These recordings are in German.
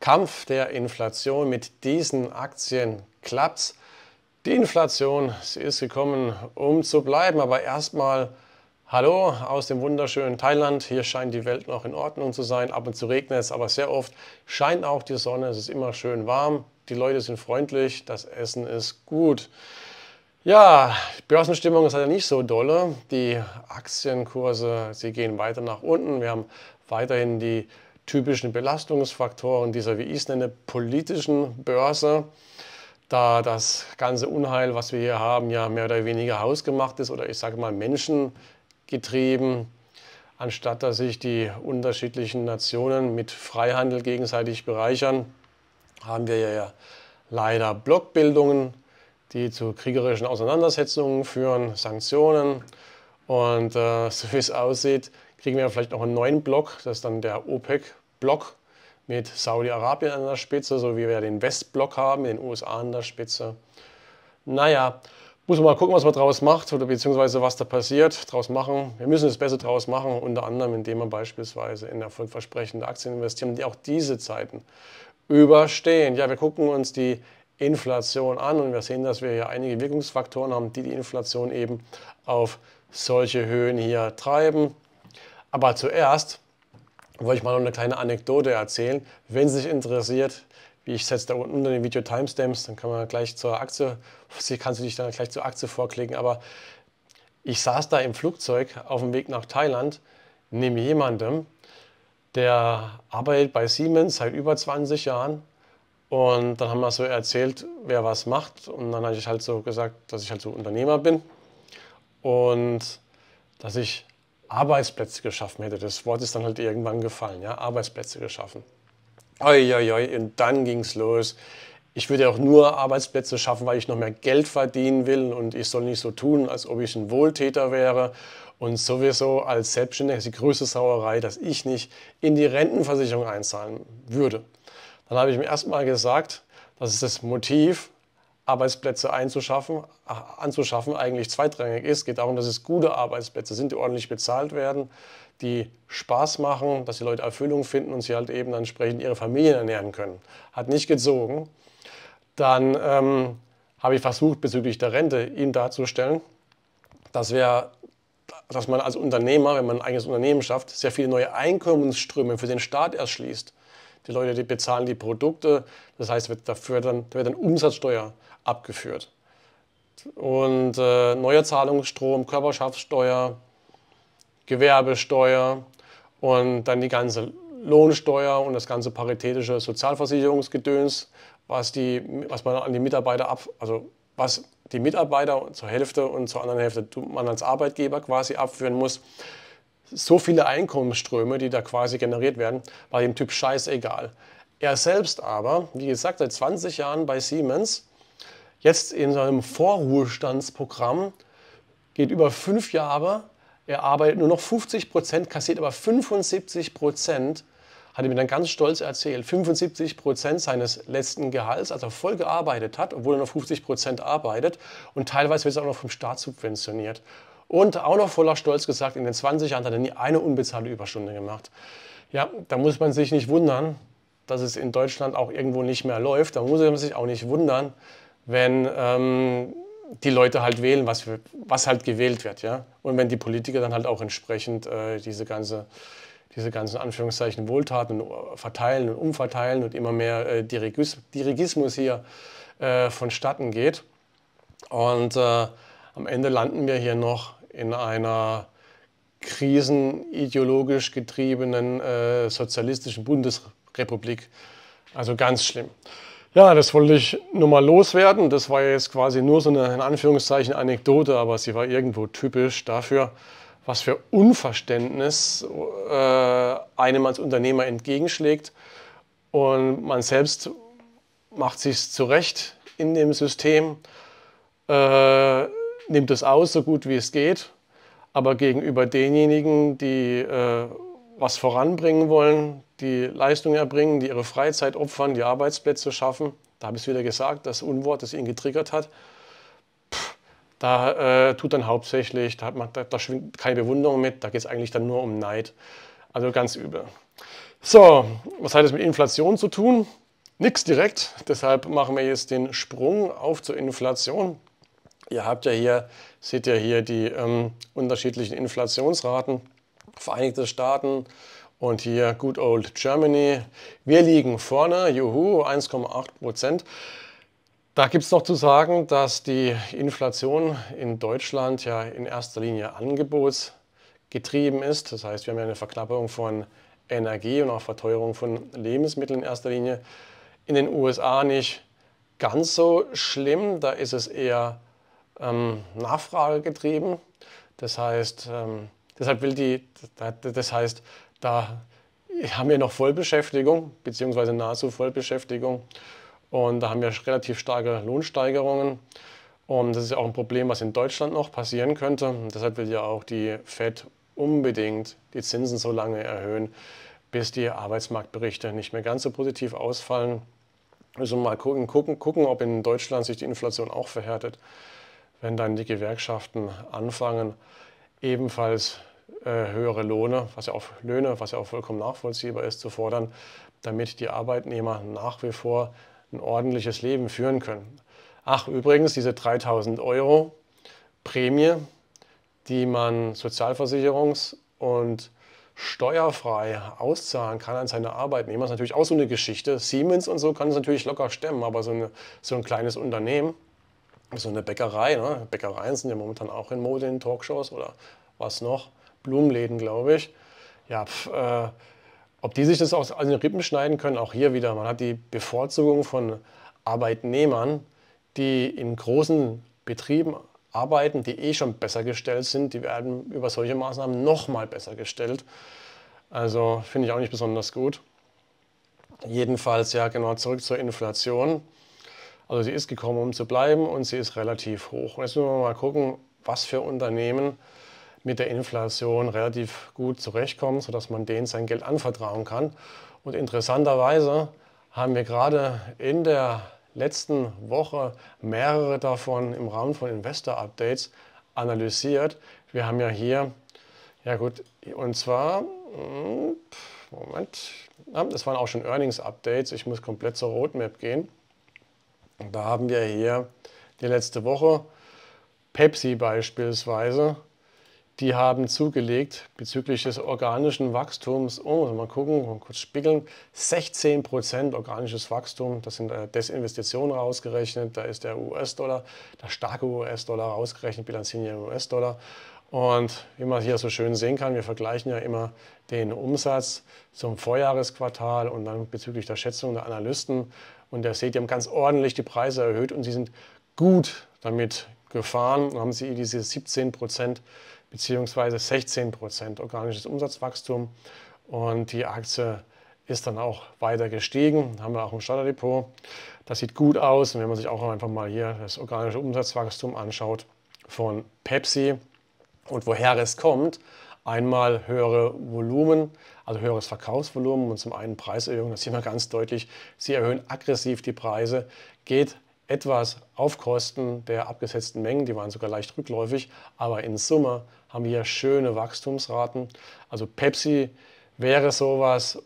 Kampf der Inflation. Mit diesen Aktien klappt's. Die Inflation, sie ist gekommen, um zu bleiben. Aber erstmal hallo aus dem wunderschönen Thailand. Hier scheint die Welt noch in Ordnung zu sein. Ab und zu regnet es, aber sehr oft scheint auch die Sonne. Es ist immer schön warm. Die Leute sind freundlich. Das Essen ist gut. Ja, Börsenstimmung ist halt nicht so dolle. Die Aktienkurse, sie gehen weiter nach unten. Wir haben weiterhin die typischen Belastungsfaktoren dieser, wie ich es nenne, politischen Börse. Da das ganze Unheil, was wir hier haben, ja mehr oder weniger hausgemacht ist oder ich sage mal menschengetrieben, anstatt dass sich die unterschiedlichen Nationen mit Freihandel gegenseitig bereichern, haben wir ja leider Blockbildungen, die zu kriegerischen Auseinandersetzungen führen, Sanktionen. Und so wie es aussieht, kriegen wir vielleicht noch einen neuen Block, das ist dann der OPEC-Block mit Saudi-Arabien an der Spitze, so wie wir den Westblock haben, mit den USA an der Spitze. Naja, muss man mal gucken, was man daraus macht oder beziehungsweise was da passiert, daraus machen. Wir müssen das Beste daraus machen, unter anderem, indem wir beispielsweise in erfolgversprechende Aktien investieren, die auch diese Zeiten überstehen. Ja, wir gucken uns die Inflation an und wir sehen, dass wir hier einige Wirkungsfaktoren haben, die die Inflation eben auf solche Höhen hier treiben. Aber zuerst wollte ich mal noch eine kleine Anekdote erzählen. Wenn Sie sich interessiert, wie ich setze da unten unter den Video Timestamps, dann kann man gleich zur Aktie, kannst du dich dann gleich zur Aktie vorklicken. Aber ich saß da im Flugzeug auf dem Weg nach Thailand neben jemandem, der arbeitet bei Siemens seit über 20 Jahren. Und dann haben wir so erzählt, wer was macht. Und dann habe ich halt so gesagt, dass ich halt so Unternehmer bin und dass ich Arbeitsplätze geschaffen hätte. Das Wort ist dann halt irgendwann gefallen, ja, Arbeitsplätze geschaffen. Und dann ging es los. Ich würde auch nur Arbeitsplätze schaffen, weil ich noch mehr Geld verdienen will und ich soll nicht so tun, als ob ich ein Wohltäter wäre. Und sowieso als Selbstständiger ist die größte Sauerei, dass ich nicht in die Rentenversicherung einzahlen würde. Dann habe ich mir erstmal gesagt, dass es das Motiv, Arbeitsplätze anzuschaffen, eigentlich zweitrangig ist. Es geht darum, dass es gute Arbeitsplätze sind, die ordentlich bezahlt werden, die Spaß machen, dass die Leute Erfüllung finden und sie halt eben dann entsprechend ihre Familien ernähren können. Hat nicht gezogen. Dann habe ich versucht, bezüglich der Rente ihm darzustellen, dass man als Unternehmer, wenn man ein eigenes Unternehmen schafft, sehr viele neue Einkommensströme für den Staat erschließt. Die Leute, die bezahlen die Produkte, da wird dann Umsatzsteuer abgeführt. Und neuer Zahlungsstrom, Körperschaftssteuer, Gewerbesteuer und dann die ganze Lohnsteuer und das ganze paritätische Sozialversicherungsgedöns, was man an die Mitarbeiter was die Mitarbeiter zur Hälfte und zur anderen Hälfte man als Arbeitgeber quasi abführen muss. So viele Einkommensströme, die da quasi generiert werden, war dem Typ scheißegal. Er selbst aber, wie gesagt, seit 20 Jahren bei Siemens, jetzt in seinem Vorruhestandsprogramm, geht über 5 Jahre, er arbeitet nur noch 50%, kassiert aber 75%, hat er mir dann ganz stolz erzählt, 75% seines letzten Gehalts, also voll gearbeitet hat, obwohl er noch 50% arbeitet und teilweise wird es auch noch vom Staat subventioniert. Und auch noch voller Stolz gesagt, in den 20 Jahren hat er nie eine unbezahlte Überstunde gemacht. Ja, da muss man sich nicht wundern, dass es in Deutschland auch irgendwo nicht mehr läuft. Da muss man sich auch nicht wundern, wenn die Leute halt wählen, was halt gewählt wird. Ja? Und wenn die Politiker dann halt auch entsprechend diese ganzen Anführungszeichen Wohltaten verteilen und umverteilen und immer mehr Dirigismus hier vonstatten geht. Und am Ende landen wir hier noch in einer krisenideologisch getriebenen sozialistischen Bundesrepublik. Also ganz schlimm. Ja, das wollte ich nur mal loswerden. Das war jetzt quasi nur so eine, in Anführungszeichen, Anekdote, aber sie war irgendwo typisch dafür, was für Unverständnis einem als Unternehmer entgegenschlägt. Und man selbst macht sich zurecht in dem System, nimmt es aus, so gut wie es geht, aber gegenüber denjenigen, die was voranbringen wollen, die Leistung erbringen, die ihre Freizeit opfern, die Arbeitsplätze schaffen, da habe ich es wieder gesagt, das Unwort, das ihn getriggert hat, da tut dann hauptsächlich, da schwingt keine Bewunderung mit, da geht es eigentlich dann nur um Neid. Also ganz übel. So, was hat es mit Inflation zu tun? Nichts direkt, deshalb machen wir jetzt den Sprung auf zur Inflation. Ihr habt ja hier, seht ihr hier die unterschiedlichen Inflationsraten. Vereinigte Staaten und hier Good Old Germany. Wir liegen vorne, juhu, 1,8%. Da gibt es noch zu sagen, dass die Inflation in Deutschland ja in erster Linie angebotsgetrieben ist. Das heißt, wir haben ja eine Verknappung von Energie und auch Verteuerung von Lebensmitteln in erster Linie. In den USA nicht ganz so schlimm, da ist es eher nachfragegetrieben. Das heißt, da haben wir noch Vollbeschäftigung, beziehungsweise nahezu Vollbeschäftigung. Und da haben wir relativ starke Lohnsteigerungen. Und das ist ja auch ein Problem, was in Deutschland noch passieren könnte. Und deshalb will ja auch die Fed unbedingt die Zinsen so lange erhöhen, bis die Arbeitsmarktberichte nicht mehr ganz so positiv ausfallen. Müssen wir mal gucken, ob in Deutschland sich die Inflation auch verhärtet, wenn dann die Gewerkschaften anfangen, ebenfalls höhere Löhne, was ja auch vollkommen nachvollziehbar ist, zu fordern, damit die Arbeitnehmer nach wie vor ein ordentliches Leben führen können. Ach, übrigens, diese 3.000 Euro Prämie, die man sozialversicherungs- und steuerfrei auszahlen kann an seine Arbeitnehmer, ist natürlich auch so eine Geschichte. Siemens und so kann es natürlich locker stemmen, aber so ein kleines Unternehmen, so eine Bäckerei, ne? Bäckereien sind ja momentan auch in Mode in Talkshows oder was noch, Blumenläden, glaube ich. Ja, ob die sich das aus den Rippen schneiden können, auch hier wieder. Man hat die Bevorzugung von Arbeitnehmern, die in großen Betrieben arbeiten, die eh schon besser gestellt sind. Die werden über solche Maßnahmen noch mal besser gestellt. Also finde ich auch nicht besonders gut. Jedenfalls, ja genau, zurück zur Inflation. Also sie ist gekommen, um zu bleiben und sie ist relativ hoch. Und jetzt müssen wir mal gucken, was für Unternehmen mit der Inflation relativ gut zurechtkommen, sodass man denen sein Geld anvertrauen kann. Und interessanterweise haben wir gerade in der letzten Woche mehrere davon im Rahmen von Investor-Updates analysiert. Wir haben ja hier, ja gut, und zwar, Moment, das waren auch schon Earnings-Updates, ich muss komplett zur Roadmap gehen. Und da haben wir hier die letzte Woche Pepsi beispielsweise. Die haben zugelegt bezüglich des organischen Wachstums. Oh, mal gucken, mal kurz spiegeln. 16% organisches Wachstum, das sind Desinvestitionen rausgerechnet. Da ist der US-Dollar, der starke US-Dollar rausgerechnet, bilanzieren hier US-Dollar. Und wie man hier so schön sehen kann, wir vergleichen ja immer den Umsatz zum Vorjahresquartal und dann bezüglich der Schätzung der Analysten. Und ihr seht, die haben ganz ordentlich die Preise erhöht und sie sind gut damit gefahren. Dann haben sie diese 17% bzw. 16% organisches Umsatzwachstum und die Aktie ist dann auch weiter gestiegen. Haben wir auch im Starterdepot. Das sieht gut aus und wenn man sich auch einfach mal hier das organische Umsatzwachstum anschaut von Pepsi und woher es kommt, einmal höhere Volumen, also höheres Verkaufsvolumen und zum einen Preiserhöhung, das sieht man ganz deutlich. Sie erhöhen aggressiv die Preise, geht etwas auf Kosten der abgesetzten Mengen, die waren sogar leicht rückläufig, aber in Summe haben wir hier schöne Wachstumsraten. Also Pepsi wäre sowas,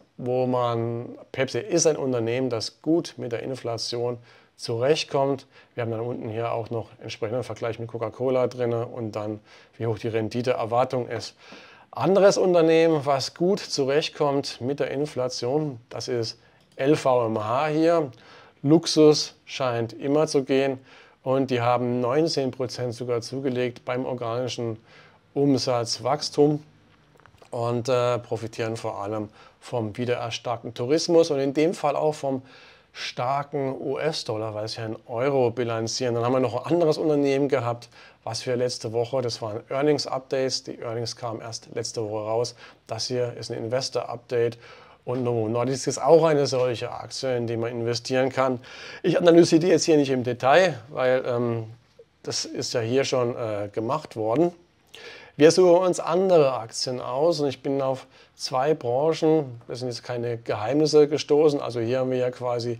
Pepsi ist ein Unternehmen, das gut mit der Inflation zurechtkommt. Wir haben dann unten hier auch noch entsprechenden Vergleich mit Coca-Cola drin und dann, wie hoch die Renditeerwartung ist. Anderes Unternehmen, was gut zurechtkommt mit der Inflation, das ist LVMH hier. Luxus scheint immer zu gehen und die haben 19% sogar zugelegt beim organischen Umsatzwachstum und profitieren vor allem vom wieder erstarkten Tourismus und in dem Fall auch vom starken US-Dollar, weil sie ja in Euro bilanzieren. Dann haben wir noch ein anderes Unternehmen gehabt, was wir letzte Woche, das waren Earnings-Updates, die Earnings kamen erst letzte Woche raus. Das hier ist ein Investor-Update. Und Novo Nordisk ist auch eine solche Aktie, in die man investieren kann. Ich analysiere die jetzt hier nicht im Detail, weil das ist ja hier schon gemacht worden. Wir suchen uns andere Aktien aus und ich bin auf zwei Branchen, das sind jetzt keine Geheimnisse gestoßen. Also hier haben wir ja quasi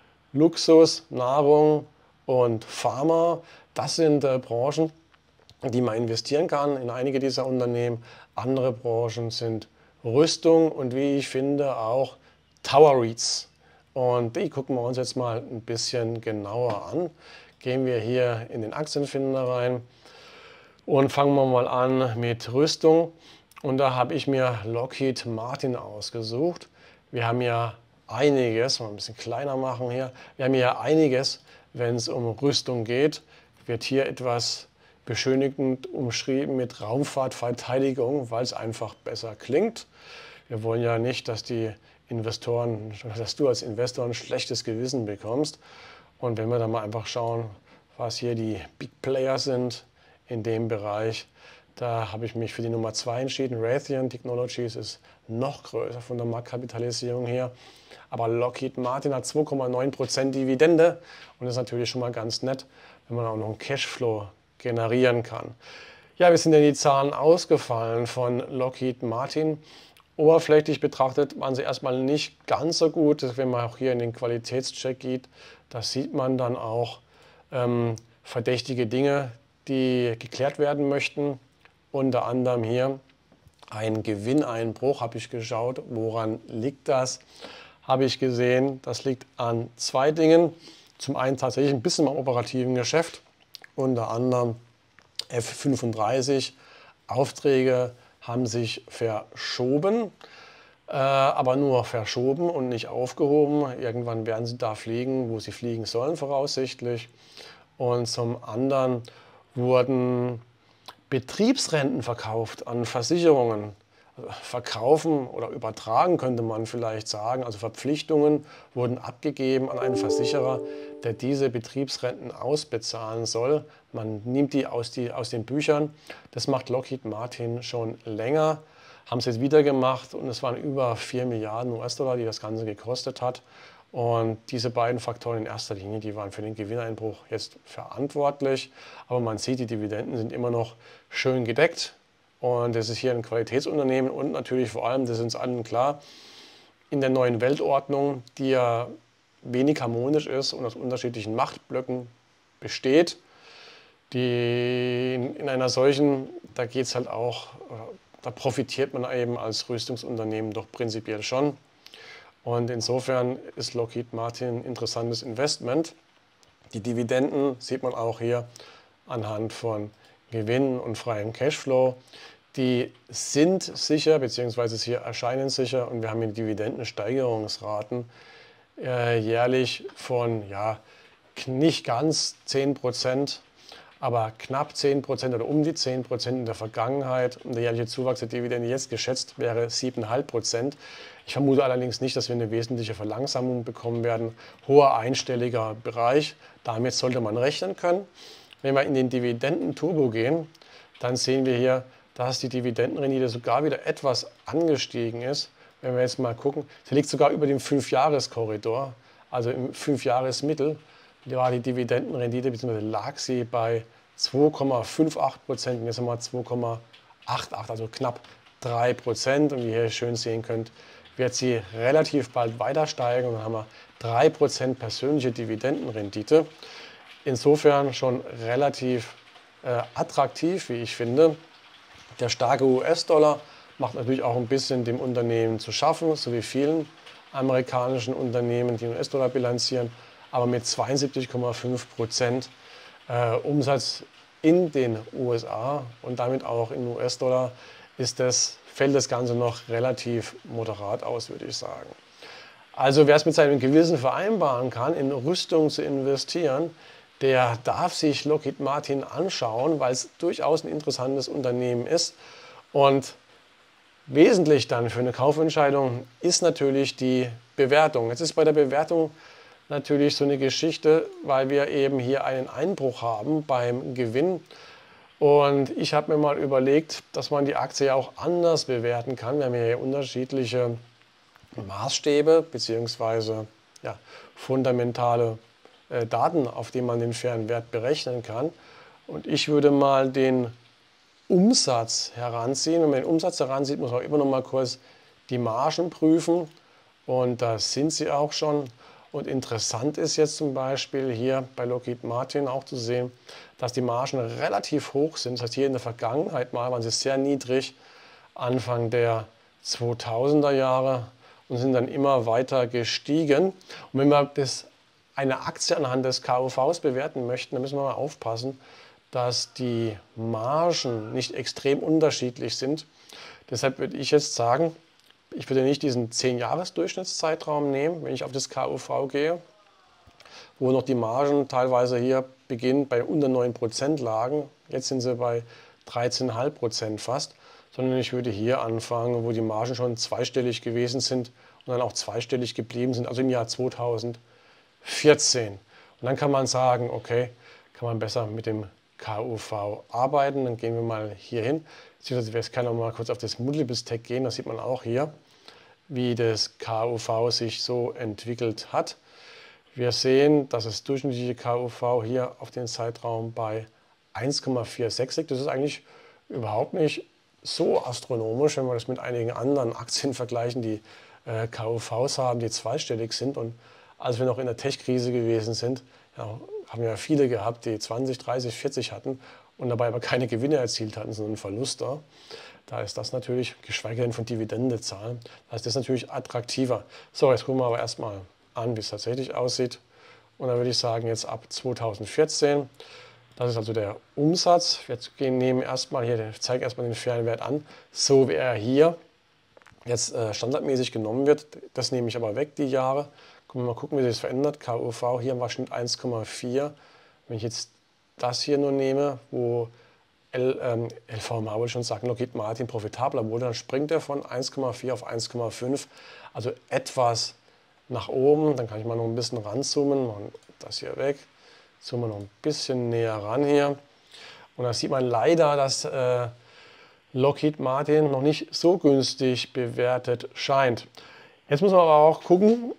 Luxus, Nahrung und Pharma. Das sind Branchen, in die man investieren kann in einige dieser Unternehmen. Andere Branchen sind Rüstung und wie ich finde auch Tower REITs. Und die gucken wir uns jetzt mal ein bisschen genauer an. Gehen wir hier in den Aktienfinder rein und fangen wir mal an mit Rüstung. Und da habe ich mir Lockheed Martin ausgesucht. Wir haben ja einiges, mal ein bisschen kleiner machen hier. Wir haben ja einiges, wenn es um Rüstung geht. Wird hier etwas beschönigend umschrieben mit Raumfahrtverteidigung, weil es einfach besser klingt. Wir wollen ja nicht, dass die Investoren, dass du als Investor ein schlechtes Gewissen bekommst. Und wenn wir dann mal einfach schauen, was hier die Big Player sind in dem Bereich, da habe ich mich für die Nummer 2 entschieden. Raytheon Technologies ist noch größer von der Marktkapitalisierung her. Aber Lockheed Martin hat 2,9% Dividende und das ist natürlich schon mal ganz nett, wenn man auch noch einen Cashflow generieren kann. Ja, wie sind denn die Zahlen ausgefallen von Lockheed Martin? Oberflächlich betrachtet waren sie erstmal nicht ganz so gut. Wenn man auch hier in den Qualitätscheck geht, da sieht man dann auch verdächtige Dinge, die geklärt werden möchten. Unter anderem hier ein Gewinneinbruch, habe ich geschaut. Woran liegt das? Habe ich gesehen, das liegt an zwei Dingen. Zum einen tatsächlich ein bisschen am operativen Geschäft, unter anderem F-35 Aufträge haben sich verschoben, aber nur verschoben und nicht aufgehoben. Irgendwann werden sie da fliegen, wo sie fliegen sollen voraussichtlich. Und zum anderen wurden Betriebsrenten verkauft an Versicherungen. Verkaufen oder übertragen könnte man vielleicht sagen. Also Verpflichtungen wurden abgegeben an einen Versicherer, der diese Betriebsrenten ausbezahlen soll. Man nimmt die aus den Büchern. Das macht Lockheed Martin schon länger. Haben sie jetzt wieder gemacht und es waren über 4 Milliarden US-Dollar, die das Ganze gekostet hat. Und diese beiden Faktoren in erster Linie, die waren für den Gewinneinbruch jetzt verantwortlich. Aber man sieht, die Dividenden sind immer noch schön gedeckt. Und das ist hier ein Qualitätsunternehmen und natürlich vor allem, das ist uns allen klar, in der neuen Weltordnung, die ja wenig harmonisch ist und aus unterschiedlichen Machtblöcken besteht, die in einer solchen, da geht es halt auch, da profitiert man eben als Rüstungsunternehmen doch prinzipiell schon. Und insofern ist Lockheed Martin ein interessantes Investment. Die Dividenden sieht man auch hier anhand von Gewinn und freiem Cashflow. Die sind sicher, beziehungsweise hier erscheinen sicher und wir haben hier Dividendensteigerungsraten jährlich von ja, nicht ganz 10%, aber knapp 10% oder um die 10% in der Vergangenheit. Und der jährliche Zuwachs der Dividende jetzt geschätzt wäre 7,5%. Ich vermute allerdings nicht, dass wir eine wesentliche Verlangsamung bekommen werden. Hoher einstelliger Bereich, damit sollte man rechnen können. Wenn wir in den Dividenden-Turbo gehen, dann sehen wir hier, dass die Dividendenrendite sogar wieder etwas angestiegen ist. Wenn wir jetzt mal gucken, sie liegt sogar über dem 5-Jahres-Korridor, also im 5-Jahres-Mittel. Da war die Dividendenrendite, bzw. lag sie bei 2,58% und jetzt haben wir 2,88, also knapp 3%. Und wie ihr hier schön sehen könnt, wird sie relativ bald weiter steigen und dann haben wir 3% persönliche Dividendenrendite. Insofern schon relativ attraktiv, wie ich finde. Der starke US-Dollar macht natürlich auch ein bisschen dem Unternehmen zu schaffen, so wie vielen amerikanischen Unternehmen, die US-Dollar bilanzieren. Aber mit 72,5% Umsatz in den USA und damit auch in US-Dollar fällt das Ganze noch relativ moderat aus, würde ich sagen. Also wer es mit seinem Gewissen vereinbaren kann, in Rüstung zu investieren, der darf sich Lockheed Martin anschauen, weil es durchaus ein interessantes Unternehmen ist. Und wesentlich dann für eine Kaufentscheidung ist natürlich die Bewertung. Jetzt ist bei der Bewertung natürlich so eine Geschichte, weil wir eben hier einen Einbruch haben beim Gewinn. Und ich habe mir mal überlegt, dass man die Aktie ja auch anders bewerten kann. Wir haben hier unterschiedliche Maßstäbe bzw. ja, fundamentale Daten, auf denen man den fairen Wert berechnen kann. Und ich würde mal den Umsatz heranziehen. Wenn man den Umsatz heranzieht, muss man immer noch mal kurz die Margen prüfen. Und da sind sie auch schon. Und interessant ist jetzt zum Beispiel hier bei Lockheed Martin auch zu sehen, dass die Margen relativ hoch sind. Das heißt, hier in der Vergangenheit mal waren sie sehr niedrig. Anfang der 2000er Jahre und sind dann immer weiter gestiegen. Und wenn wir eine Aktie anhand des KUVs bewerten möchten, dann müssen wir mal aufpassen, dass die Margen nicht extrem unterschiedlich sind. Deshalb würde ich jetzt sagen, ich würde nicht diesen 10-Jahres-Durchschnittszeitraum nehmen, wenn ich auf das KUV gehe, wo noch die Margen teilweise hier beginnen bei unter 9% lagen. Jetzt sind sie bei 13,5% fast, sondern ich würde hier anfangen, wo die Margen schon zweistellig gewesen sind und dann auch zweistellig geblieben sind, also im Jahr 2014. Und dann kann man sagen, okay, kann man besser mit dem KUV arbeiten. Dann gehen wir mal hier hin. Ich kann noch mal kurz auf das Multiples Tag gehen, da sieht man auch hier, wie das KUV sich so entwickelt hat. Wir sehen, dass das durchschnittliche KUV hier auf den Zeitraum bei 1,46 liegt. Das ist eigentlich überhaupt nicht so astronomisch, wenn wir das mit einigen anderen Aktien vergleichen, die KUVs haben, die zweistellig sind. Und als wir noch in der Tech-Krise gewesen sind, ja, haben wir ja viele gehabt, die 20, 30, 40 hatten und dabei aber keine Gewinne erzielt hatten, sondern Verluste. Da ist das natürlich, geschweige denn von Dividende zahlen, da ist das natürlich attraktiver. So, jetzt gucken wir aber erstmal an, wie es tatsächlich aussieht. Und dann würde ich sagen, jetzt ab 2014, das ist also der Umsatz. Wir nehmen erstmal hier, ich zeige erstmal den fairen Wert an, so wie er hier jetzt standardmäßig genommen wird. Das nehme ich aber weg, die Jahre. Mal gucken, wie sich das verändert. KUV hier im Schnitt 1,4. Wenn ich jetzt das hier nur nehme, wo LVMH wollte schon sagen, Lockheed Martin profitabler wurde, dann springt er von 1,4 auf 1,5. Also etwas nach oben. Dann kann ich mal noch ein bisschen ranzoomen. Machen das hier weg. Zoomen wir noch ein bisschen näher ran hier. Und da sieht man leider, dass Lockheed Martin noch nicht so günstig bewertet scheint. Jetzt muss man aber auch gucken,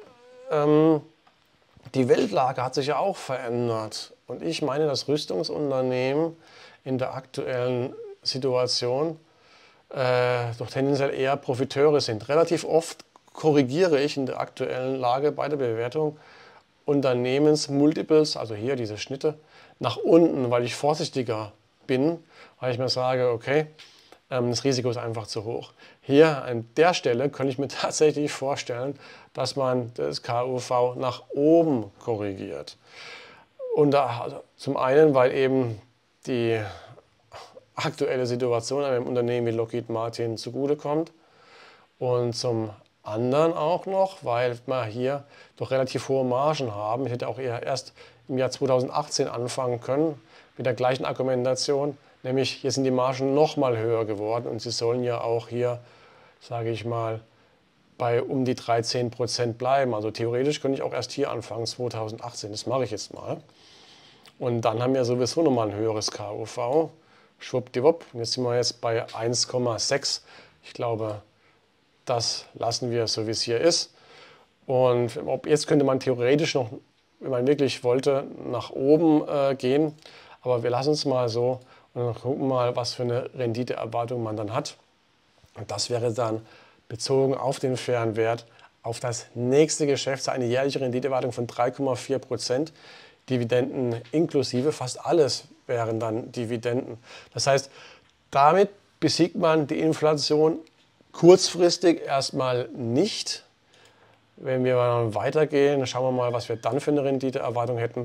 die Weltlage hat sich ja auch verändert. Und ich meine, dass Rüstungsunternehmen in der aktuellen Situation doch tendenziell eher Profiteure sind. Relativ oft korrigiere ich in der aktuellen Lage bei der Bewertung Unternehmensmultiples, also hier diese Schnitte, nach unten, weil ich vorsichtiger bin, weil ich mir sage, okay, das Risiko ist einfach zu hoch. Hier an der Stelle könnte ich mir tatsächlich vorstellen, dass man das KUV nach oben korrigiert. Und also zum einen, weil eben die aktuelle Situation einem Unternehmen wie Lockheed Martin zugutekommt und zum anderen auch noch, weil wir hier doch relativ hohe Margen haben. Ich hätte auch eher erst im Jahr 2018 anfangen können mit der gleichen Argumentation, nämlich hier sind die Margen noch mal höher geworden und sie sollen ja auch hier, sage ich mal, bei um die 13% bleiben. Also theoretisch könnte ich auch erst hier anfangen, 2018. Das mache ich jetzt mal. Und dann haben wir sowieso nochmal ein höheres KUV. Schwuppdiwupp. Jetzt sind wir jetzt bei 1,6. Ich glaube, das lassen wir so, wie es hier ist. Und jetzt könnte man theoretisch noch, wenn man wirklich wollte, nach oben gehen. Aber wir lassen es mal so und dann gucken mal, was für eine Renditeerwartung man dann hat. Und das wäre dann bezogen auf den fairen Wert, auf das nächste Geschäftsjahr eine jährliche Renditeerwartung von 3,4%. Dividenden inklusive, fast alles wären dann Dividenden. Das heißt, damit besiegt man die Inflation kurzfristig erstmal nicht. Wenn wir dann weitergehen, schauen wir mal, was wir dann für eine Renditeerwartung hätten.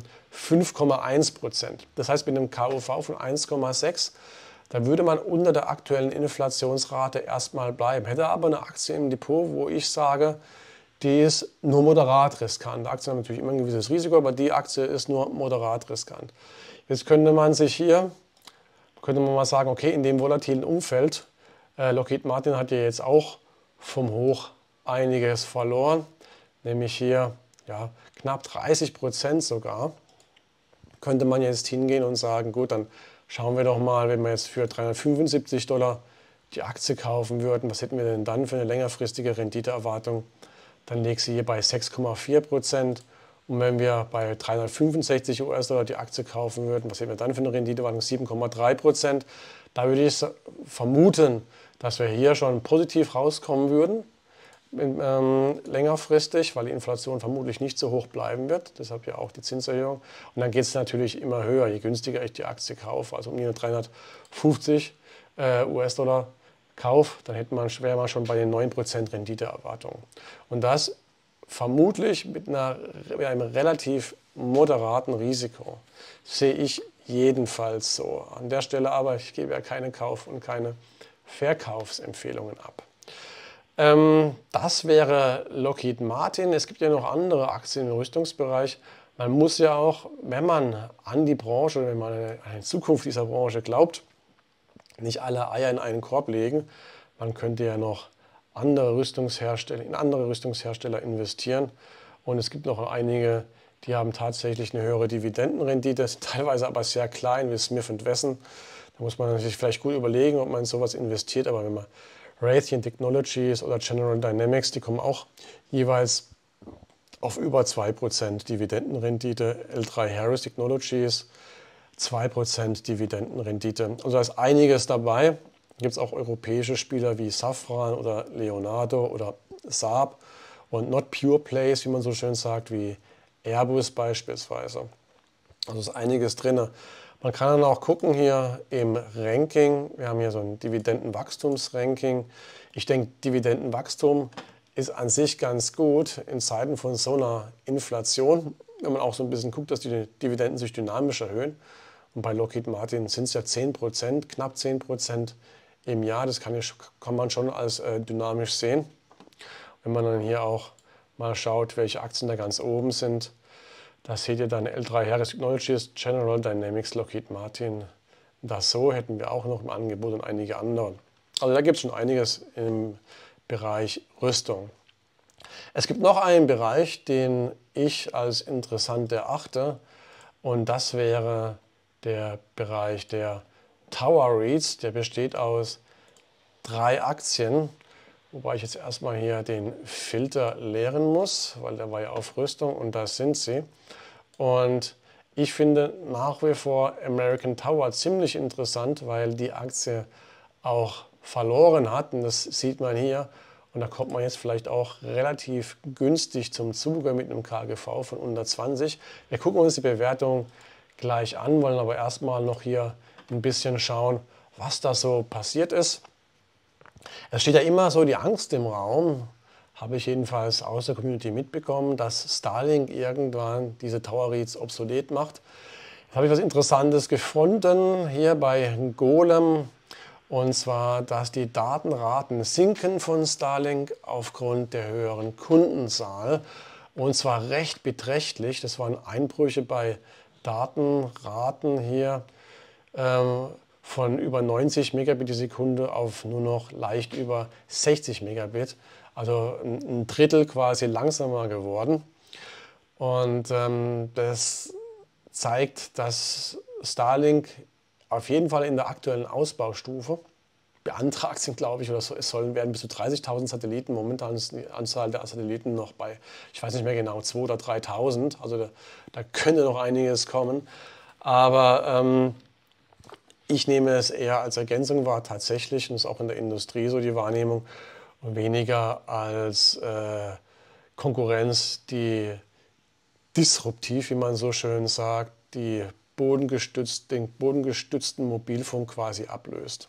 5,1%. Das heißt, mit einem KUV von 1,6, da würde man unter der aktuellen Inflationsrate erstmal bleiben. Hätte aber eine Aktie im Depot, wo ich sage, die ist nur moderat riskant. Aktien haben natürlich immer ein gewisses Risiko, aber die Aktie ist nur moderat riskant. Jetzt könnte man mal sagen, okay, in dem volatilen Umfeld, Lockheed Martin hat ja jetzt auch vom Hoch einiges verloren, nämlich hier ja, knapp 30% sogar. Könnte man jetzt hingehen und sagen, gut, dann schauen wir doch mal, wenn wir jetzt für $375 die Aktie kaufen würden, was hätten wir denn dann für eine längerfristige Renditeerwartung? Dann liegt sie hier bei 6,4%. Und wenn wir bei 365 US-Dollar die Aktie kaufen würden, was hätten wir dann für eine Renditeerwartung? 7,3%. Da würde ich vermuten, dass wir hier schon positiv rauskommen würden, längerfristig, weil die Inflation vermutlich nicht so hoch bleiben wird. Deshalb ja auch die Zinserhöhung. Und dann geht es natürlich immer höher, je günstiger ich die Aktie kaufe. Also um die 350 US-Dollar Kauf, dann wäre man schon bei den 9% Renditeerwartungen. Und das vermutlich mit einem relativ moderaten Risiko. Sehe ich jedenfalls so. An der Stelle aber, ich gebe ja keine Kauf- und keine Verkaufsempfehlungen ab. Das wäre Lockheed Martin. Es gibt ja noch andere Aktien im Rüstungsbereich. Man muss ja auch, wenn man an die Branche, wenn man an die Zukunft dieser Branche glaubt, nicht alle Eier in einen Korb legen. Man könnte ja noch in andere Rüstungshersteller investieren. Und es gibt noch einige, die haben tatsächlich eine höhere Dividendenrendite, sind teilweise aber sehr klein, wie Smith Wesson. Da muss man sich vielleicht gut überlegen, ob man in sowas investiert. Aber wenn man Raytheon Technologies oder General Dynamics, die kommen auch jeweils auf über 2% Dividendenrendite. L3 Harris Technologies 2% Dividendenrendite. Also da ist einiges dabei. Gibt es auch europäische Spieler wie Safran oder Leonardo oder Saab und not pure plays, wie man so schön sagt, wie Airbus beispielsweise. Also ist einiges drin. Man kann dann auch gucken hier im Ranking. Wir haben hier so ein Dividendenwachstumsranking. Ich denke, Dividendenwachstum ist an sich ganz gut in Zeiten von so einer Inflation, wenn man auch so ein bisschen guckt, dass die Dividenden sich dynamisch erhöhen. Und bei Lockheed Martin sind es ja 10%, knapp 10% im Jahr. Das kann man schon als dynamisch sehen. Wenn man dann hier auch mal schaut, welche Aktien da ganz oben sind, da seht ihr dann L3 Harris Technologies, General Dynamics, Lockheed Martin. Dassault hätten wir auch noch im Angebot und einige andere. Also da gibt es schon einiges im Bereich Rüstung. Es gibt noch einen Bereich, den ich als interessant erachte, und das wäre der Bereich der Tower REITs. Der besteht aus 3 Aktien, wobei ich jetzt erstmal hier den Filter leeren muss, weil der war ja auf Rüstung und da sind sie. Und ich finde nach wie vor American Tower ziemlich interessant, weil die Aktie auch verloren hat. Und das sieht man hier. Und da kommt man jetzt vielleicht auch relativ günstig zum Zuge mit einem KGV von unter 20. Wir gucken uns die Bewertung gleich an, wollen aber erstmal noch hier ein bisschen schauen, was da so passiert ist. Es steht ja immer so die Angst im Raum, habe ich jedenfalls aus der Community mitbekommen, dass Starlink irgendwann diese Tower REITs obsolet macht. Jetzt habe ich was Interessantes gefunden hier bei Golem, und zwar, dass die Datenraten sinken von Starlink aufgrund der höheren Kundenzahl, und zwar recht beträchtlich. Das waren Einbrüche bei Datenraten hier von über 90 Megabit die Sekunde auf nur noch leicht über 60 Megabit. Also ein Drittel quasi langsamer geworden. Und das zeigt, dass Starlink auf jeden Fall in der aktuellen Ausbaustufe beantragt sind, glaube ich, oder so, es werden bis zu 30.000 Satelliten. Momentan ist die Anzahl der Satelliten noch bei, ich weiß nicht mehr genau, 2.000 oder 3.000. Also da könnte noch einiges kommen. Aber ich nehme es eher als Ergänzung wahr, tatsächlich, und das ist auch in der Industrie so die Wahrnehmung, und weniger als Konkurrenz, die disruptiv, wie man so schön sagt, den bodengestützten Mobilfunk quasi ablöst.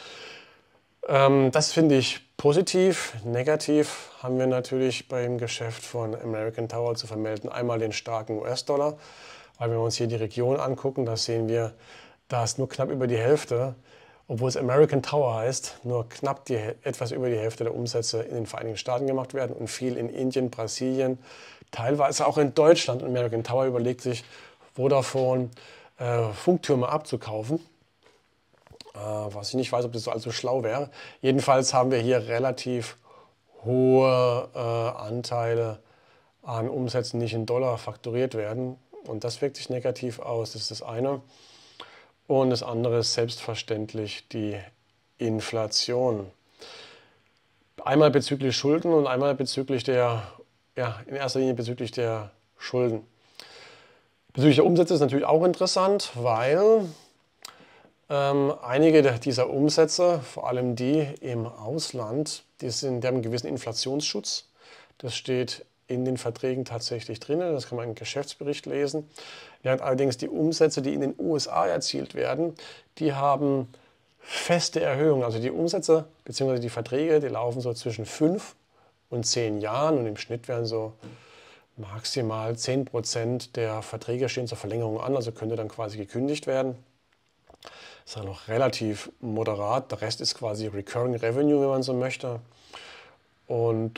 Das finde ich positiv. Negativ haben wir natürlich beim Geschäft von American Tower zu vermelden. Einmal den starken US-Dollar, weil wenn wir uns hier die Region angucken, da sehen wir, dass nur knapp über die Hälfte, obwohl es American Tower heißt, nur knapp etwas über die Hälfte der Umsätze in den Vereinigten Staaten gemacht werden und viel in Indien, Brasilien, teilweise auch in Deutschland. Und American Tower überlegt sich, Vodafone Funktürme abzukaufen. Was ich nicht weiß, ob das so allzu schlau wäre. Jedenfalls haben wir hier relativ hohe Anteile an Umsätzen, die nicht in Dollar fakturiert werden. Und das wirkt sich negativ aus. Das ist das eine. Und das andere ist selbstverständlich die Inflation. Einmal bezüglich Schulden und einmal bezüglich in erster Linie bezüglich der Schulden. Bezüglich der Umsätze ist natürlich auch interessant, weil einige dieser Umsätze, vor allem die im Ausland, die haben einen gewissen Inflationsschutz. Das steht in den Verträgen tatsächlich drin, das kann man im Geschäftsbericht lesen. Während allerdings die Umsätze, die in den USA erzielt werden, die haben feste Erhöhungen. Also die Umsätze bzw. die Verträge, die laufen so zwischen 5 und 10 Jahren und im Schnitt werden so maximal 10% der Verträge stehen zur Verlängerung an, also könnte dann quasi gekündigt werden. Das ist ja noch relativ moderat. Der Rest ist quasi Recurring Revenue, wenn man so möchte. Und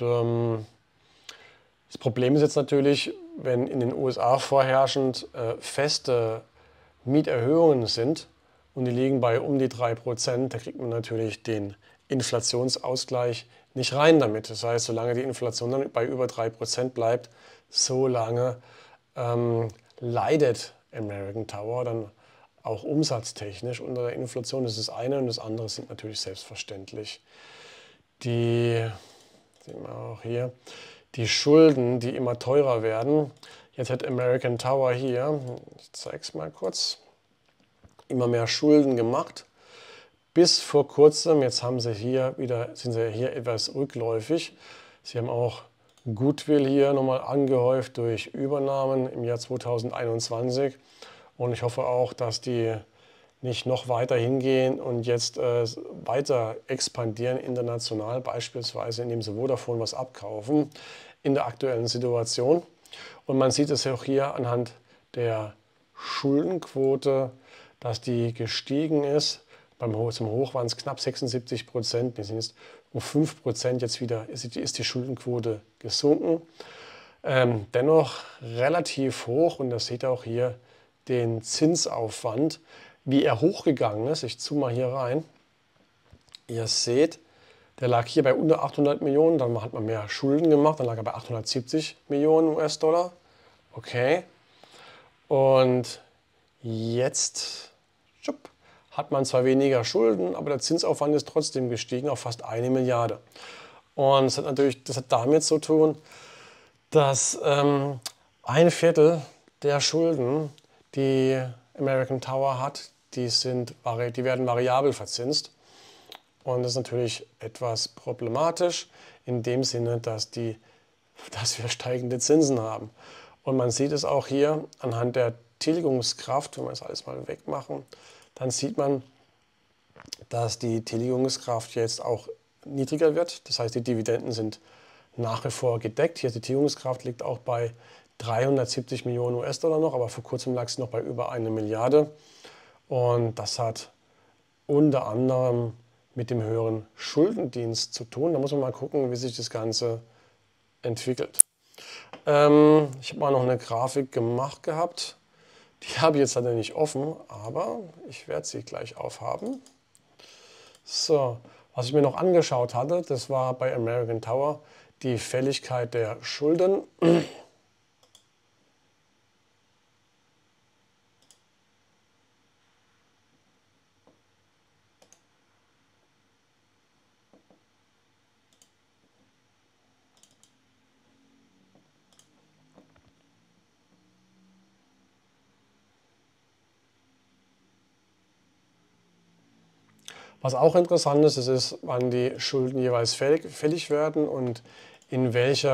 das Problem ist jetzt natürlich, wenn in den USA vorherrschend feste Mieterhöhungen sind und die liegen bei um die 3%, da kriegt man natürlich den Inflationsausgleich nicht rein damit. Das heißt, solange die Inflation dann bei über 3% bleibt, solange leidet American Tower dann auch umsatztechnisch unter der Inflation. Das ist das eine und das andere sind natürlich selbstverständlich die, sehen wir auch hier, die Schulden, die immer teurer werden. Jetzt hat American Tower hier, ich zeige es mal kurz, immer mehr Schulden gemacht. Bis vor kurzem, jetzt haben sie hier wieder, sind sie hier etwas rückläufig. Sie haben auch Goodwill hier nochmal angehäuft durch Übernahmen im Jahr 2021. Und ich hoffe auch, dass die nicht noch weiter hingehen und jetzt weiter expandieren international, beispielsweise indem sie Vodafone was abkaufen in der aktuellen Situation. Und man sieht es auch hier anhand der Schuldenquote, dass die gestiegen ist. Zum Hoch waren es knapp 76%, wir sind jetzt um 5% jetzt wieder, ist die Schuldenquote gesunken. Dennoch relativ hoch und das seht ihr auch hier den Zinsaufwand, wie er hochgegangen ist. Ich zoome mal hier rein. Ihr seht, der lag hier bei unter 800 Millionen, dann hat man mehr Schulden gemacht, dann lag er bei 870 Millionen US-Dollar. Okay. Und jetzt hat man zwar weniger Schulden, aber der Zinsaufwand ist trotzdem gestiegen auf fast 1 Milliarde. Und das hat damit zu tun, dass ein Viertel der Schulden, die American Tower hat, die werden variabel verzinst. Und das ist natürlich etwas problematisch in dem Sinne, dass wir steigende Zinsen haben. Und man sieht es auch hier anhand der Tilgungskraft, wenn wir das alles mal wegmachen, dann sieht man, dass die Tilgungskraft jetzt auch niedriger wird. Das heißt, die Dividenden sind nach wie vor gedeckt. Hier die Tilgungskraft liegt auch bei 370 Millionen US-Dollar noch, aber vor kurzem lag sie noch bei über 1 Milliarde. Und das hat unter anderem mit dem höheren Schuldendienst zu tun. Da muss man mal gucken, wie sich das Ganze entwickelt. Ich habe mal noch eine Grafik gemacht gehabt. Die habe ich jetzt leider nicht offen, aber ich werde sie gleich aufhaben. So, was ich mir noch angeschaut hatte, das war bei American Tower die Fälligkeit der Schulden. Was auch interessant ist, wann die Schulden jeweils fällig werden und in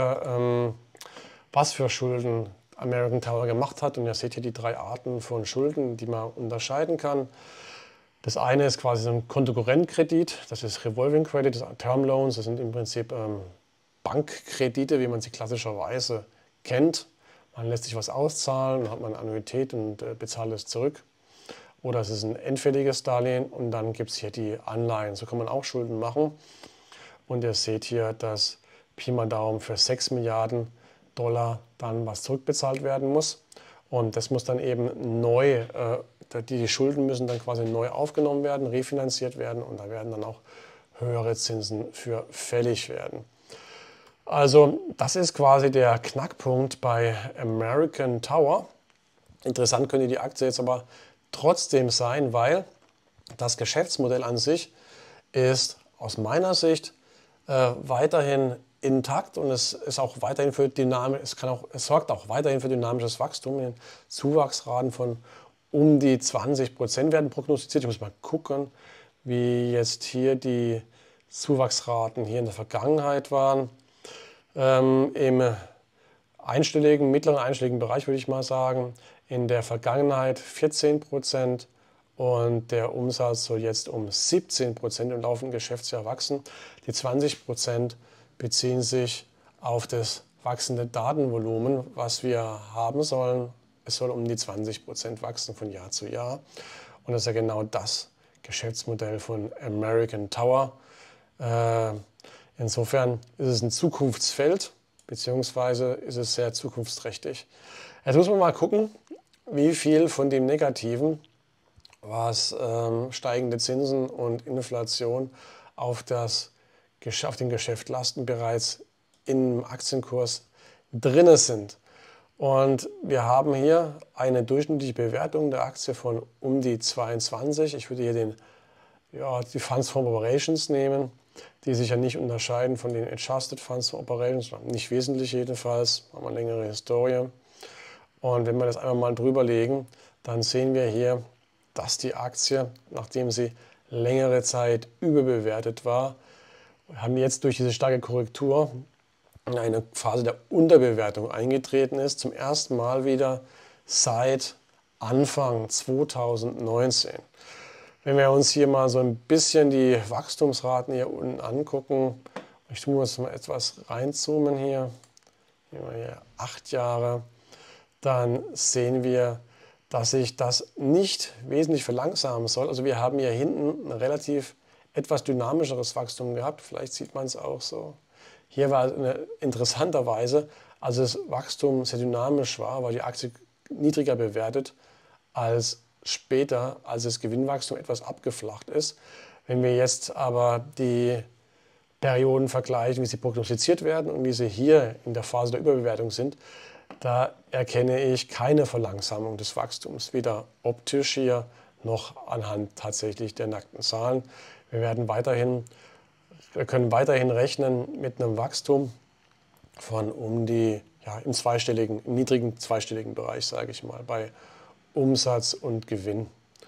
was für Schulden American Tower gemacht hat. Und ihr seht hier die 3 Arten von Schulden, die man unterscheiden kann. Das eine ist quasi so ein Kontokorrentkredit, das ist Revolving Credit, das sind Term Loans, das sind im Prinzip Bankkredite, wie man sie klassischerweise kennt. Man lässt sich was auszahlen, dann hat man eine Annuität und bezahlt es zurück. Oder es ist ein endfälliges Darlehen und dann gibt es hier die Anleihen. So kann man auch Schulden machen. Und ihr seht hier, dass Pi mal Daumen für 6 Milliarden Dollar dann was zurückbezahlt werden muss. Und das muss dann eben neu, die Schulden müssen dann quasi neu aufgenommen werden, refinanziert werden und da werden dann auch höhere Zinsen für fällig werden. Also das ist quasi der Knackpunkt bei American Tower. Interessant könnte die Aktie jetzt aber trotzdem sein, weil das Geschäftsmodell an sich ist aus meiner Sicht weiterhin intakt und es ist auch weiterhin für es sorgt auch weiterhin für dynamisches Wachstum. In Zuwachsraten von um die 20% werden prognostiziert. Ich muss mal gucken, wie jetzt hier die Zuwachsraten hier in der Vergangenheit waren. Im mittleren einstelligen Bereich würde ich mal sagen, in der Vergangenheit 14% und der Umsatz soll jetzt um 17% im laufenden Geschäftsjahr wachsen. Die 20% beziehen sich auf das wachsende Datenvolumen, was wir haben sollen. Es soll um die 20% wachsen von Jahr zu Jahr. Und das ist ja genau das Geschäftsmodell von American Tower. Insofern ist es ein Zukunftsfeld, beziehungsweise ist es sehr zukunftsträchtig. Jetzt muss man mal gucken, wie viel von dem Negativen, was steigende Zinsen und Inflation auf den Geschäft lasten, bereits im Aktienkurs drin sind. Und wir haben hier eine durchschnittliche Bewertung der Aktie von um die 22. Ich würde hier die Funds from Operations nehmen, die sich ja nicht unterscheiden von den Adjusted Funds from Operations, nicht wesentlich jedenfalls, haben wir eine längere Historie. Und wenn wir das einmal mal drüber legen, dann sehen wir hier, dass die Aktie, nachdem sie längere Zeit überbewertet war, haben jetzt durch diese starke Korrektur in eine Phase der Unterbewertung eingetreten ist, zum ersten Mal wieder seit Anfang 2019. Wenn wir uns hier mal so ein bisschen die Wachstumsraten hier unten angucken, ich tue uns mal etwas reinzoomen hier, nehmen wir hier 8 Jahre, dann sehen wir, dass sich das nicht wesentlich verlangsamen soll. Also wir haben hier hinten ein relativ etwas dynamischeres Wachstum gehabt, vielleicht sieht man es auch so. Hier war interessanterweise, als das Wachstum sehr dynamisch war die Aktie niedriger bewertet als später, als das Gewinnwachstum etwas abgeflacht ist. Wenn wir jetzt aber die Perioden vergleichen, wie sie prognostiziert werden und wie sie hier in der Phase der Überbewertung sind, da erkenne ich keine Verlangsamung des Wachstums, weder optisch hier noch anhand tatsächlich der nackten Zahlen. Wir können weiterhin rechnen mit einem Wachstum von um die, im niedrigen zweistelligen Bereich, sage ich mal, bei Umsatz und Gewinn.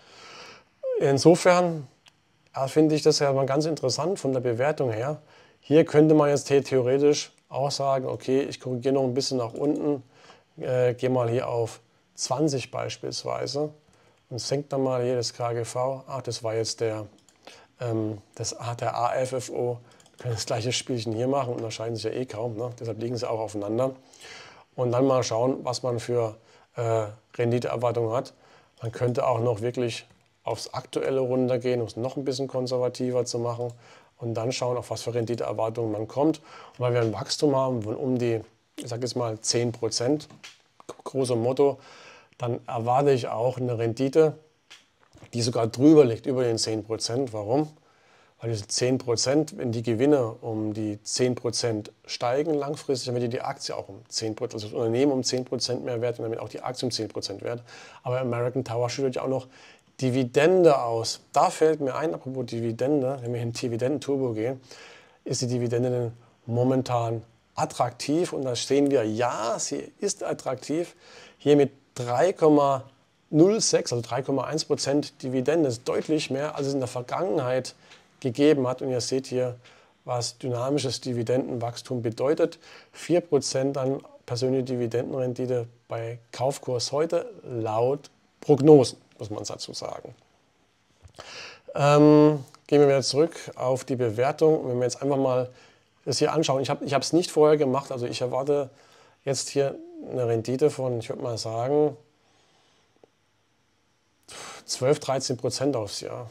Insofern finde ich das ja mal ganz interessant von der Bewertung her. Hier könnte man jetzt theoretisch auch sagen, okay, ich korrigiere noch ein bisschen nach unten, gehe mal hier auf 20 beispielsweise und senke dann mal hier das KGV. Ach, das war jetzt der AFFO. Wir können das gleiche Spielchen hier machen, unterscheiden sich ja eh kaum, ne? Deshalb liegen sie auch aufeinander. Und dann mal schauen, was man für Renditeerwartungen hat. Man könnte auch noch wirklich aufs Aktuelle runtergehen, um es noch ein bisschen konservativer zu machen und dann schauen, auf was für Renditeerwartungen man kommt. Und weil wir ein Wachstum haben von um die, ich sage jetzt mal 10%, große Motto, dann erwarte ich auch eine Rendite, die sogar drüber liegt, über den 10%. Warum? Weil diese 10%, wenn die Gewinne um die 10% steigen langfristig, dann wird die Aktie auch um 10%, also das Unternehmen um 10% mehr wert und damit auch die Aktie um 10% wert. Aber American Tower schüttet ja auch noch Dividende aus. Da fällt mir ein, apropos Dividende, wenn wir in Dividendenturbo gehen, ist die Dividende denn momentan attraktiv und da sehen wir, ja, sie ist attraktiv, hier mit 3,06, also 3,1% Dividende, das ist deutlich mehr, als es in der Vergangenheit gegeben hat. Und ihr seht hier, was dynamisches Dividendenwachstum bedeutet. 4% an persönliche Dividendenrendite bei Kaufkurs heute, laut Prognosen, muss man dazu sagen. Gehen wir wieder zurück auf die Bewertung. Wenn wir jetzt einfach mal das hier anschauen, ich habe es nicht vorher gemacht, also ich erwarte jetzt hier eine Rendite von, ich würde mal sagen, 12-13% aufs Jahr.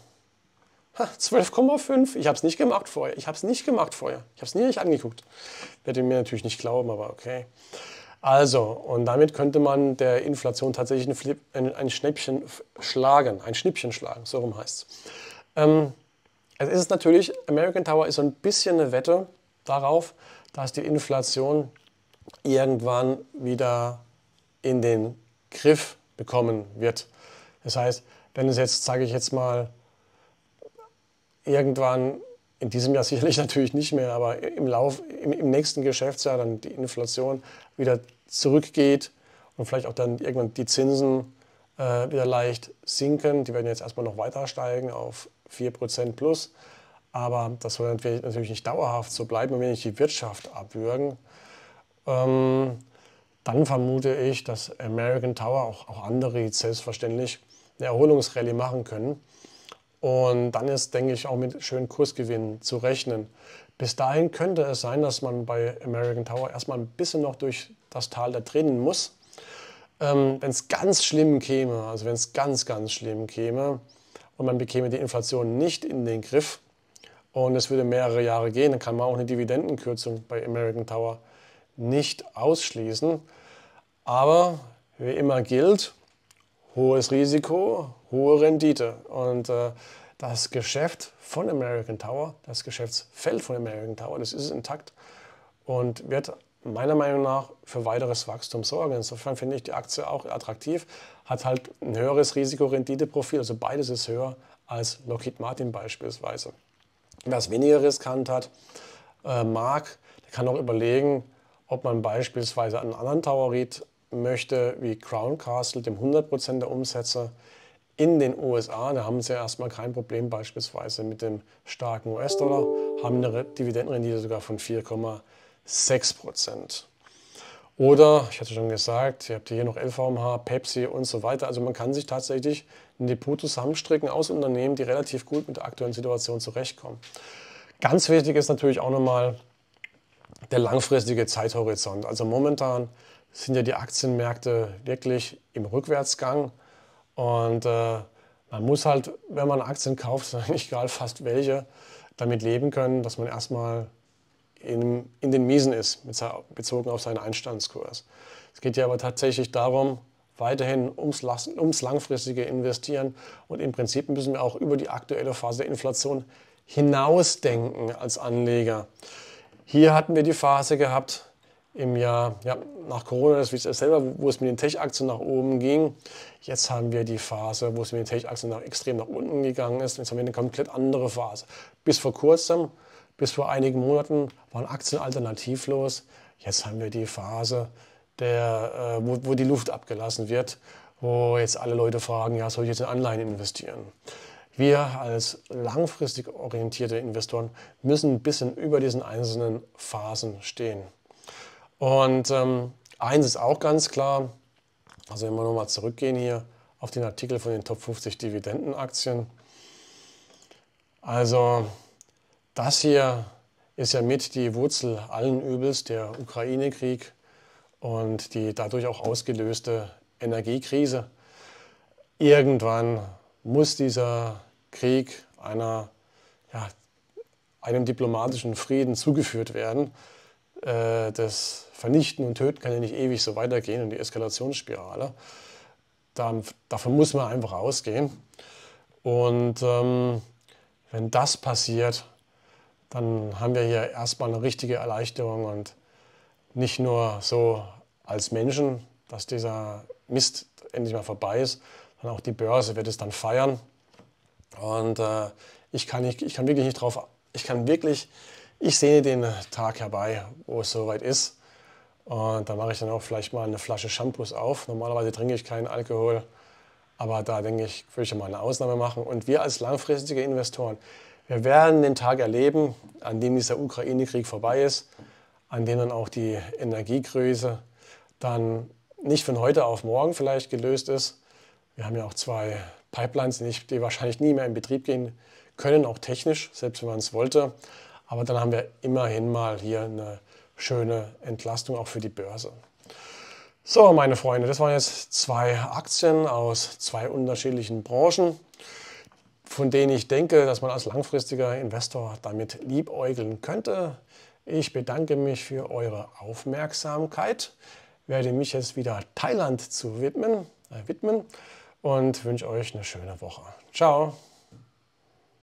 12,5. Ich habe es nicht gemacht vorher. Ich habe es nicht angeguckt. Werde mir natürlich nicht glauben, aber okay. Also, und damit könnte man der Inflation tatsächlich ein Schnippchen schlagen. So rum heißt es. Es ist natürlich, American Tower ist so ein bisschen eine Wette darauf, dass die Inflation irgendwann wieder in den Griff bekommen wird. Das heißt, wenn es jetzt, sage ich jetzt mal, irgendwann, in diesem Jahr sicherlich natürlich nicht mehr, aber im nächsten Geschäftsjahr dann die Inflation wieder zurückgeht und vielleicht auch dann irgendwann die Zinsen wieder leicht sinken. Die werden jetzt erstmal noch weiter steigen auf 4% plus. Aber das soll natürlich nicht dauerhaft so bleiben, wenn wir nicht die Wirtschaft abwürgen. Dann vermute ich, dass American Tower, auch andere selbstverständlich, eine Erholungsrallye machen können. Und dann ist, denke ich, auch mit schönen Kursgewinnen zu rechnen. Bis dahin könnte es sein, dass man bei American Tower erstmal ein bisschen noch durch das Tal der Tränen muss. Wenn es ganz schlimm käme, also wenn es ganz, ganz schlimm käme und man bekäme die Inflation nicht in den Griff und es würde mehrere Jahre gehen, dann kann man auch eine Dividendenkürzung bei American Tower nicht ausschließen. Aber wie immer gilt, hohes Risiko, hohe Rendite. Und das Geschäft von American Tower, das Geschäftsfeld von American Tower, das ist intakt und wird meiner Meinung nach für weiteres Wachstum sorgen. Insofern finde ich die Aktie auch attraktiv, hat halt ein höheres Risiko-Rendite-Profil, also beides ist höher als Lockheed Martin beispielsweise. Wer es weniger riskant hat, mag, der kann auch überlegen, ob man beispielsweise einen anderen Tower REIT möchte, wie Crown Castle, dem 100% der Umsätze in den USA. Da haben sie erstmal kein Problem beispielsweise mit dem starken US-Dollar, haben eine Dividendenrendite sogar von 4,6%. Oder, ich hatte schon gesagt, ihr habt hier noch LVMH, Pepsi und so weiter. Also man kann sich tatsächlich ein Depot zusammenstricken aus Unternehmen, die relativ gut mit der aktuellen Situation zurechtkommen. Ganz wichtig ist natürlich auch nochmal der langfristige Zeithorizont. Also momentan sind ja die Aktienmärkte wirklich im Rückwärtsgang und man muss halt, wenn man Aktien kauft, egal fast welche, damit leben können, dass man erstmal in den Miesen ist, bezogen auf seinen Einstandskurs. Es geht ja aber tatsächlich darum, weiterhin ums langfristige Investieren und im Prinzip müssen wir auch über die aktuelle Phase der Inflation hinausdenken als Anleger. Hier hatten wir die Phase gehabt im Jahr nach Corona, das wisst ihr selber, wo es mit den Tech-Aktien nach oben ging. Jetzt haben wir die Phase, wo es mit den Tech-Aktien extrem nach unten gegangen ist. Jetzt haben wir eine komplett andere Phase. Bis vor kurzem, bis vor einigen Monaten waren Aktien alternativlos. Jetzt haben wir die Phase, wo die Luft abgelassen wird, wo jetzt alle Leute fragen, ja, soll ich jetzt in Anleihen investieren? Wir als langfristig orientierte Investoren müssen ein bisschen über diesen einzelnen Phasen stehen. Und eins ist auch ganz klar, also wenn wir nochmal zurückgehen hier auf den Artikel von den Top 50 Dividendenaktien. Also das hier ist ja mit die Wurzel allen Übels, der Ukraine-Krieg und die dadurch auch ausgelöste Energiekrise. Irgendwann muss dieser Krieg einem diplomatischen Frieden zugeführt werden. Das Vernichten und Töten kann ja nicht ewig so weitergehen und die Eskalationsspirale. Davon muss man einfach ausgehen. Und wenn das passiert, dann haben wir hier erstmal eine richtige Erleichterung und nicht nur so als Menschen, dass dieser Mist endlich mal vorbei ist, sondern auch die Börse wird es dann feiern. Und ich sehe den Tag herbei, wo es soweit ist. Und da mache ich dann auch vielleicht mal eine Flasche Shampoos auf. Normalerweise trinke ich keinen Alkohol, aber da denke ich, würde ich mal eine Ausnahme machen. Und wir als langfristige Investoren, wir werden den Tag erleben, an dem dieser Ukraine-Krieg vorbei ist, an dem dann auch die Energiekrise dann nicht von heute auf morgen vielleicht gelöst ist. Wir haben ja auch 2 Pipelines, die wahrscheinlich nie mehr in Betrieb gehen können, auch technisch, selbst wenn man es wollte. Aber dann haben wir immerhin mal hier eine schöne Entlastung auch für die Börse. So, meine Freunde, das waren jetzt 2 Aktien aus 2 unterschiedlichen Branchen, von denen ich denke, dass man als langfristiger Investor damit liebäugeln könnte. Ich bedanke mich für eure Aufmerksamkeit, werde mich jetzt wieder Thailand zu widmen und wünsche euch eine schöne Woche. Ciao!